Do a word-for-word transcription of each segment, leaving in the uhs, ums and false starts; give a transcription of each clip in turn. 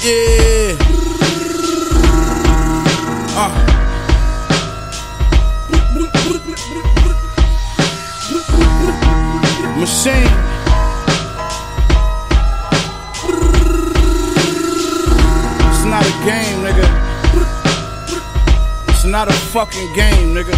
yeah. Uh. Machine. It's not a game, nigga. It's not a fucking game, nigga.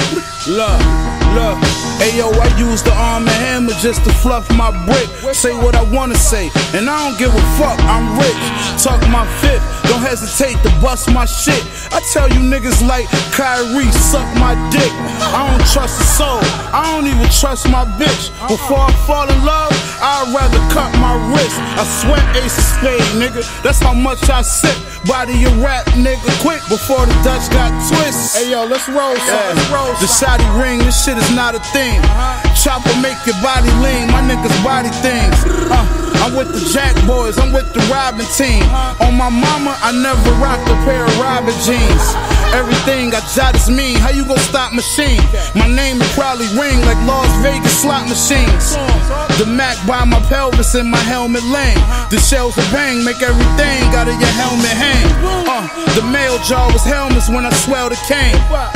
Look, look. Ayo, I use the arm and hammer just to fluff my brick. Say what I wanna say, and I don't give a fuck, I'm rich. Talk my fifth, don't hesitate to bust my shit. I tell you niggas like Kyrie, suck my dick. I don't trust a soul, I don't even trust my bitch. Before I fall in love, I'd rather cut my wrist. I sweat ace of spade, nigga, that's how much I sip. Body your rap, nigga, quick before the Dutch got twisted. Hey yo, let's roll, son, yeah. Let's roll. The shotty ring, this shit is not a thing. Chopper make your body lean, my niggas body things. Uh, I'm with the Jack Boys, I'm with the Robin team. On my mama, I never rocked a pair of Robin jeans. Everything I jot is mean, how you gon' stop machine? My name will probably ring like Las Vegas slot machines. The Mac by my pelvis and my helmet lane. The shells of bang make everything out of your helmet hang. Uh, the mail jar was helmets when I swell the cane.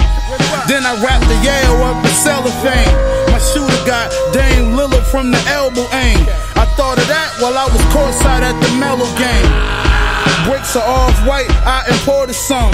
Then I wrapped the Yale up in cellophane. My shooter got Dame Lillard from the elbow aim. I thought of that while I was courtside at the Mellow game. Bricks are off-white, I imported some.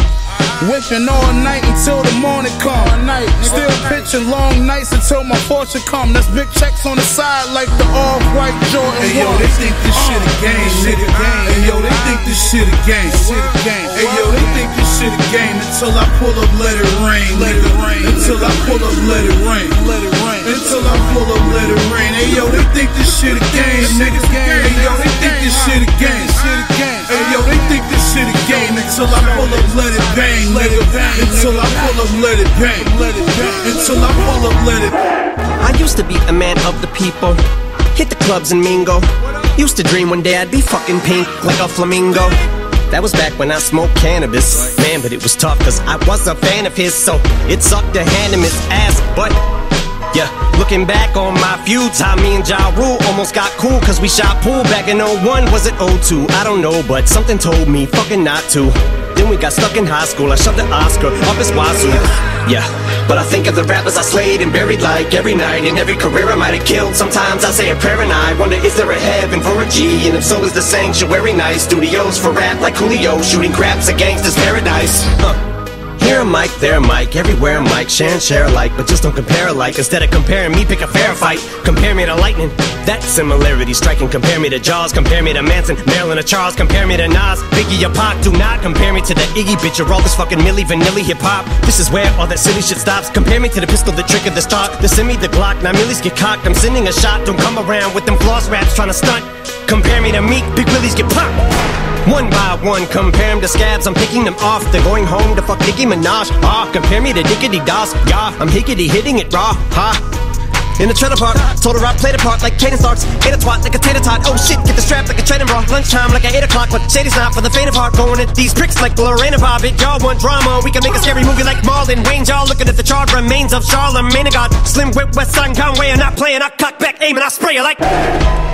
Whipping all night until the morning come. Still pitching long nights until my fortune come. That's big checks on the side like the off-white Jordan. Hey yo, they think this shit a game, shit a game. Hey yo, they think this shit a game, shit a game. Hey yo, they think this shit a game until I pull up, let it rain, let it rain. Until I pull up, let it rain, let it rain. Until I pull up, let it rain. Hey yo, they think this shit a game, niggas game. Hey yo, they think this shit a game, shit a game. Hey yo, they think this shit a game until I pull up, let it bang. Let it bang, until I pull up, let it bang, let it bang, until I pull up, let it bang. I used to be a man of the people, hit the clubs and mingle. Used to dream one day I'd be fucking pink like a flamingo. That was back when I smoked cannabis. Man, but it was tough cause I was a fan of his, so it sucked to hand him his ass. But yeah, looking back on my feuds, how me and Ja Rule almost got cool cause we shot pool back in oh one, was it oh two? I don't know, but something told me fucking not to. Then we got stuck in high school, I shoved the Oscar up his wazoo. Yeah, but I think of the rappers I slayed and buried like every night. In every career I might have killed, sometimes I say a prayer and I wonder is there a heaven for a G? And if so, is the sanctuary nice? Studios for rap like Coolio, shooting craps at gangsters paradise. Huh. Here a mic, there a mic, everywhere a mic, share and share alike, but just don't compare alike. Instead of comparing me, pick a fair fight. Compare me to lightning, that similarity striking. Compare me to Jaws, compare me to Manson, Marilyn or Charles. Compare me to Nas, Biggie or Pac. Do not compare me to the Iggy bitch or all this fucking Milli Vanilli hip hop. This is where all that silly shit stops. Compare me to the pistol, the trigger, the stock, the semi, the Glock. Now Millies get cocked, I'm sending a shot. Don't come around with them floss raps trying to stunt. Compare me to Meek, Big Willies get popped. One by one, compare them to scabs, I'm picking them off. They're going home to fuck Nicki Minaj. Ah, compare me to Diggity Doss. Yeah, I'm higgity hitting it raw. Ha. In the trailer park, told her I played a part like Caden Starks. Ate a twat like a tater tot. Oh shit, get the strap like a trading bra. Lunchtime like at eight o'clock, but Shady's not for the faint of heart. Going at these pricks like Lorena Bobbitt. Y'all want drama, we can make a scary movie like Marlon Wayne. Y'all looking at the charred remains of Charlemagne the God. Slim Whip, West Side Conway, I'm not playing. I cock back, aim, and I spray you like